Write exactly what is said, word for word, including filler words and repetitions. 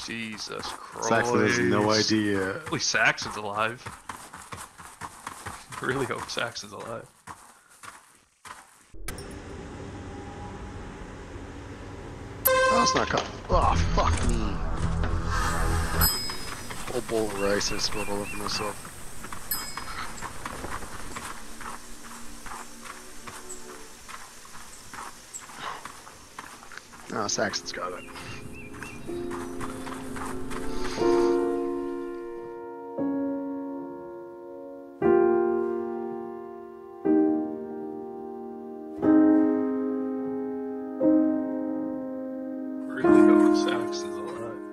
Jesus Christ. Saxon has no idea. At least Saxon's alive. I really hope Saxon's alive. Oh, it's not coming. Oh, fuck me. Whole bowl of rice I spilled all over myself. Oh, Saxon's got it. Really hope Saxon's alive.